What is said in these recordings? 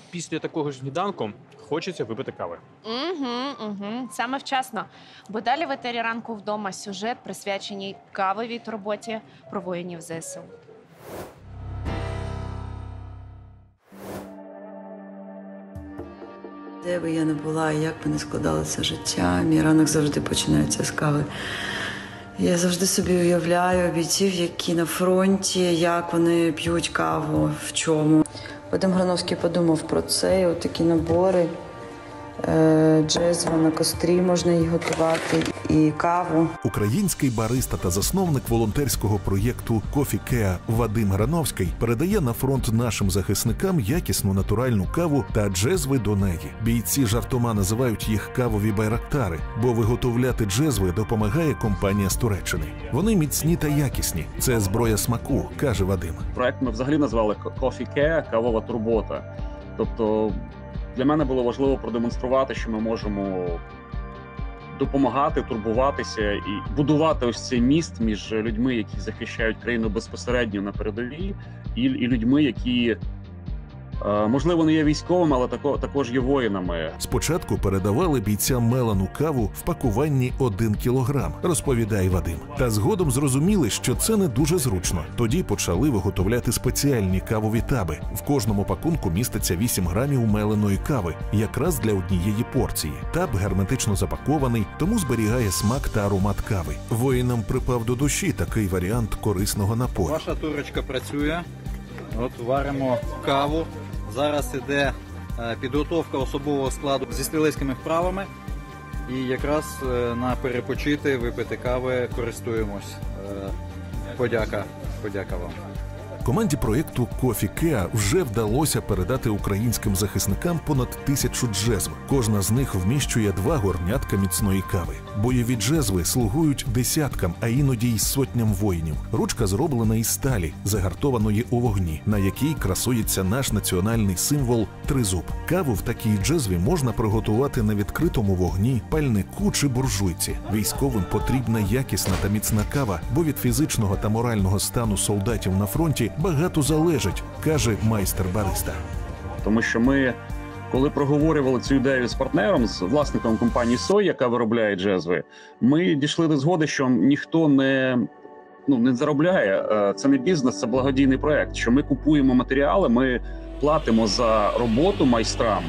після такого ж сніданку хочеться випити кави. Саме вчасно. Бо далі в етері ранку вдома сюжет, присвячений кавовій турботі про воїнів ЗСУ. Де би я не була, і як би не складалося життя, мій ранок завжди починається з кави. Я завжди собі уявляю бійців, які на фронті, як вони п'ють каву, в чому. Вадим Грановський подумав про це, і от такі набори. Джезва на кострі можна її готувати, і каву. Український бариста та засновник волонтерського проєкту Coffee Care Вадим Грановський передає на фронт нашим захисникам якісну натуральну каву та джезви до неї. Бійці жартома називають їх кавові байрактари, бо виготовляти джезви допомагає компанія з Туреччини. Вони міцні та якісні. Це зброя смаку, каже Вадим. Проект ми взагалі назвали Coffee Care – кавова турбота. Тобто для мене було важливо продемонструвати, що ми можемо допомагати, турбуватися і будувати ось цей міст між людьми, які захищають країну безпосередньо на передовій, і людьми, які, можливо, не є військовими, але також є воїнами. Спочатку передавали бійцям мелену каву в пакуванні 1 кілограм, розповідає Вадим. Та згодом зрозуміли, що це не дуже зручно. Тоді почали виготовляти спеціальні кавові таби. В кожному пакунку міститься 8 грамів меленої кави, якраз для однієї порції. Таб герметично запакований, тому зберігає смак та аромат кави. Воїнам припав до душі такий варіант корисного напою. Ваша турочка працює. От варимо каву. Зараз іде підготовка особового складу зі стрілецькими вправами. І якраз на перепочити, випити кави користуємось. Подяка вам. Команді проєкту Coffee Care вже вдалося передати українським захисникам понад 1000 джезв. Кожна з них вміщує 2 горнятка міцної кави. Бойові джезви слугують десяткам, а іноді й сотням воїнів. Ручка зроблена із сталі, загартованої у вогні, на якій красується наш національний символ – тризуб. Каву в такій джезві можна приготувати на відкритому вогні, пальнику чи буржуйці. Військовим потрібна якісна та міцна кава, бо від фізичного та морального стану солдатів на фронті багато залежить, каже майстер-бариста. Тому що ми, коли проговорювали цю ідею з партнером, з власником компанії «Сой», яка виробляє джезви, ми дійшли до згоди, що ніхто не заробляє. Це не бізнес, це благодійний проект. Що ми купуємо матеріали, ми платимо за роботу майстрам.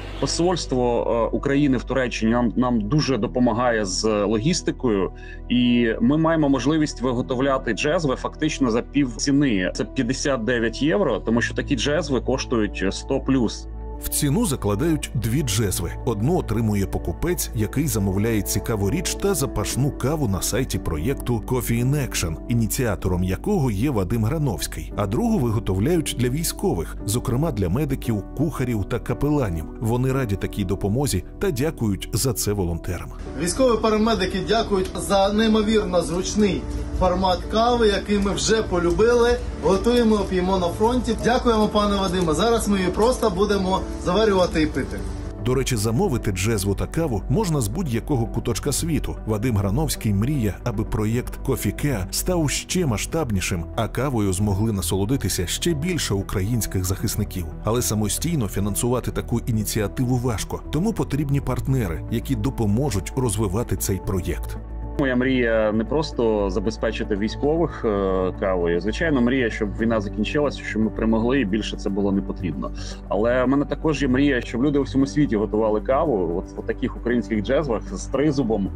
Посольство України в Туреччині нам дуже допомагає з логістикою, і ми маємо можливість виготовляти джезви фактично за півціни. Це 59 євро, тому що такі джезви коштують 100+. В ціну закладають 2 джезви. Одну отримує покупець, який замовляє цікаву річ та запашну каву на сайті проєкту Coffee in Action, ініціатором якого є Вадим Грановський. А другу виготовляють для військових, зокрема для медиків, кухарів та капеланів. Вони раді такій допомозі та дякують за це волонтерам. Військові парамедики дякують за неймовірно зручний формат кави, який ми вже полюбили, готуємо, п'ємо на фронті. Дякуємо, пане Вадиме. Зараз ми її просто будемо заварювати і пити. До речі, замовити джезву та каву можна з будь-якого куточка світу. Вадим Грановський мріє, аби проєкт Coffee Care став ще масштабнішим, а кавою змогли насолодитися ще більше українських захисників. Але самостійно фінансувати таку ініціативу важко, тому потрібні партнери, які допоможуть розвивати цей проєкт. Моя мрія не просто забезпечити військових кавою. Звичайно, мрія, щоб війна закінчилася, щоб ми перемогли і більше це було не потрібно. Але в мене також є мрія, щоб люди у всьому світі готували каву в таких українських джезвах з тризубом.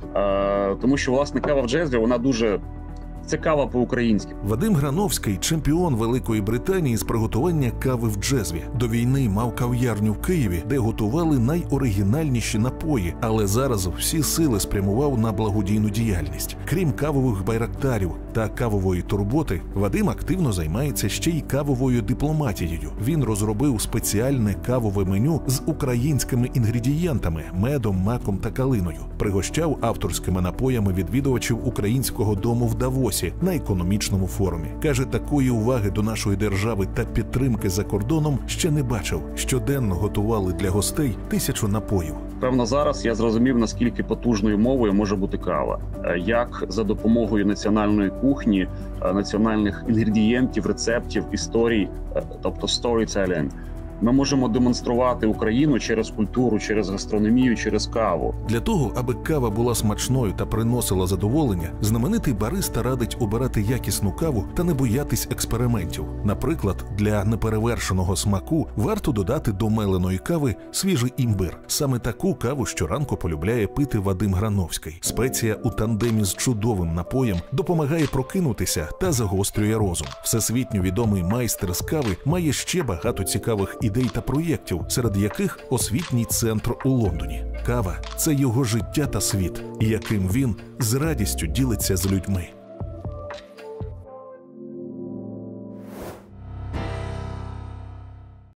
Тому що, власне, кава в джезві, вона дуже... Це кава по-українськи. Вадим Грановський – чемпіон Великої Британії з приготування кави в джезві. До війни мав кав'ярню в Києві, де готували найоригінальніші напої, але зараз всі сили спрямував на благодійну діяльність. Крім кавових байрактарів та кавової турботи, Вадим активно займається ще й кавовою дипломатією. Він розробив спеціальне кавове меню з українськими інгредієнтами – медом, маком та калиною. Пригощав авторськими напоями відвідувачів українського дому в Давосі на економічному форумі. Каже, такої уваги до нашої держави та підтримки за кордоном ще не бачив. Щоденно готували для гостей 1000 напоїв. Певно, зараз я зрозумів, наскільки потужною мовою може бути кава. Як за допомогою національної кухні, національних інгредієнтів, рецептів, історій, тобто storytelling, Ми можемо демонструвати Україну через культуру, через гастрономію, через каву. Для того, аби кава була смачною та приносила задоволення, знаменитий бариста радить обирати якісну каву та не боятись експериментів. Наприклад, для неперевершеного смаку варто додати до меленої кави свіжий імбир. Саме таку каву щоранку полюбляє пити Вадим Грановський. Спеція у тандемі з чудовим напоєм допомагає прокинутися та загострює розум. Всесвітньо відомий майстер з кави має ще багато цікавих ідей та проєктів, серед яких освітній центр у Лондоні. Кава – це його життя та світ, яким він з радістю ділиться з людьми.